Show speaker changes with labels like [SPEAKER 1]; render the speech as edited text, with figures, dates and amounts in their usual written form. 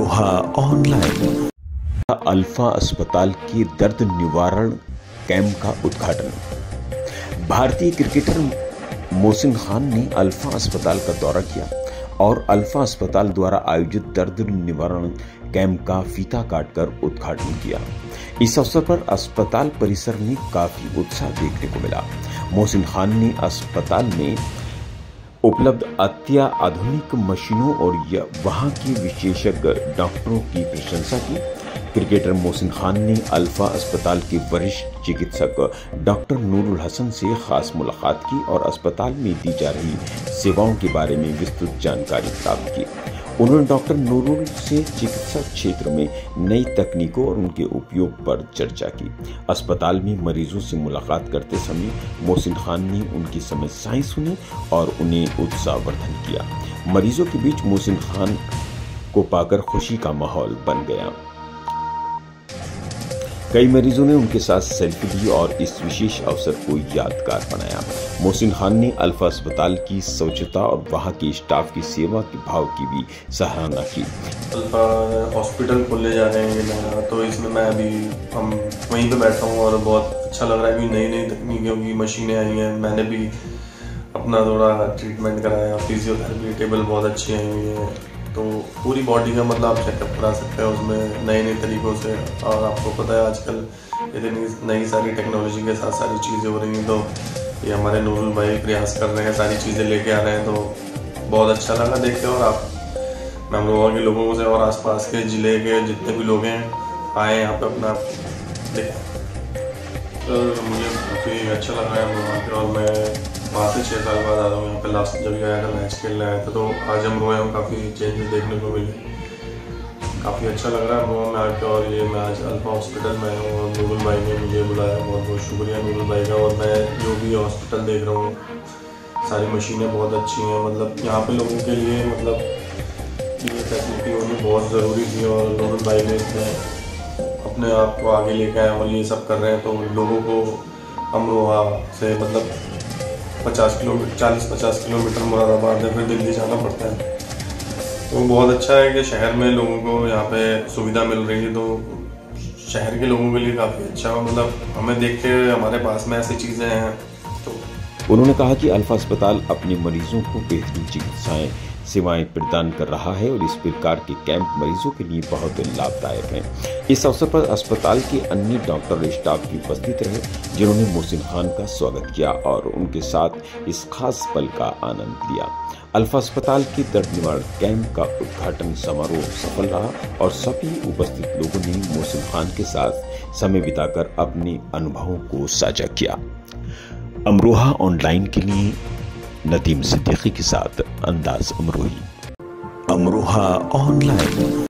[SPEAKER 1] Amroha online. Alpha अस्पताल की दर्द निवारण कैंप का उद्घाटन। भारतीय क्रिकेटर मोहसिन खान ने अल्फा अस्पताल का दौरा किया और अल्फा अस्पताल द्वारा आयोजित दर्द निवारण कैंप का फीता काटकर उद्घाटन किया। इस अवसर पर अस्पताल परिसर में काफी उत्साह देखने को मिला। मोहसिन खान ने अस्पताल में उपलब्ध अत्याधुनिक मशीनों और वहां के विशेषज्ञ डॉक्टरों की प्रशंसा की। क्रिकेटर मोहसिन खान ने अल्फा अस्पताल के वरिष्ठ चिकित्सक डॉक्टर नूरुल हसन से खास मुलाकात की और अस्पताल में दी जा रही सेवाओं के बारे में विस्तृत जानकारी प्राप्त की। उन्होंने डॉक्टर नूरुल से चिकित्सा क्षेत्र में नई तकनीकों और उनके उपयोग पर चर्चा की। अस्पताल में मरीजों से मुलाकात करते समय मोहसिन खान ने उनकी समस्याएं सुनी और उन्हें उत्साहवर्धन किया। मरीजों के बीच मोहसिन खान को पाकर खुशी का माहौल बन गया। कई मरीजों ने उनके साथ सेल्फी ली और इस विशेष अवसर को यादगार बनाया। मोहसिन खान ने अल्फा अस्पताल की स्वच्छता और वहां के स्टाफ की सेवा के भाव की भी सराहना की।
[SPEAKER 2] अल्फा हॉस्पिटल खोलने जा रहे हैं तो इसमें हम वहीं पे बैठा हूँ और बहुत अच्छा लग रहा है कि नई नई तकनीकों की मशीनें आई हैं। मैंने भी अपना थोड़ा ट्रीटमेंट कराया, फिजियोथेरेपी टेबल बहुत अच्छी आई हुई है, तो पूरी बॉडी का मतलब आप चेकअप करा सकते हैं उसमें नए नए तरीक़ों से। और आपको पता है आजकल इतनी नई सारी टेक्नोलॉजी के साथ सारी चीज़ें हो रही हैं, तो ये हमारे नूरुल भाई प्रयास कर रहे हैं, सारी चीज़ें लेके आ रहे हैं, तो बहुत अच्छा लगा देख के। और मैं अमरोहा के लोगों से और आसपास के ज़िले के जितने भी लोग हैं आए यहाँ पे अपना देखें। तो मुझे काफ़ी अच्छा लग रहा है अमरोहा के, और मैं वहाँ से 6 साल बाद आ रहा हूँ यहाँ पे। लास्ट जब आया था मैच खेलने आया था, तो आज अमरोहा में काफ़ी चेंजेस देखने को मिले। काफ़ी अच्छा लग रहा है अमरोहा में आके। और ये मैं आज अल्फा हॉस्पिटल में हूँ और नूरुल भाई ने मुझे बुलाया, बहुत बहुत शुक्रिया नूरुल भाई का। और मैं जो भी हॉस्पिटल देख रहा हूँ सारी मशीनें बहुत अच्छी हैं, मतलब यहाँ पे लोगों के लिए मतलब ये फैसिलिटी होनी बहुत ज़रूरी थी। और नूरुल भाई ने अपने आप को आगे लेके आए और ये सब कर रहे हैं, तो लोगों को अमरोहा से मतलब 40-50 किलोमीटर मुरादाबाद या फिर दिल्ली जाना पड़ता है। तो बहुत अच्छा है कि शहर में लोगों को यहाँ पे सुविधा मिल रही है, तो शहर के लोगों के लिए काफ़ी अच्छा है। मतलब हमें देख के हमारे पास में ऐसी चीज़ें हैं। तो
[SPEAKER 1] उन्होंने कहा कि अल्फा अस्पताल अपने मरीजों को बेहतरीन चिकित्साएं सेवाएं प्रदान कर रहा है और इस प्रकार के कैंप मरीजों के लिए बहुत लाभदायक हैं। इस अवसर पर अस्पताल के अन्य डॉक्टर और स्टाफ भी उपस्थित रहे, जिन्होंने मोहसिन खान का स्वागत किया और उनके साथ इस खास पल का आनंद लिया। अल्फा अस्पताल के दर्द निवारण कैंप का उद्घाटन समारोह सफल रहा और सभी उपस्थित लोगों ने मोहसिन खान के साथ समय बिताकर अपने अनुभवों को साझा किया। अमरोहा ऑनलाइन के लिए नदीम सिद्दीकी के साथ अंदाज अमरोही। अमरोहा ऑनलाइन।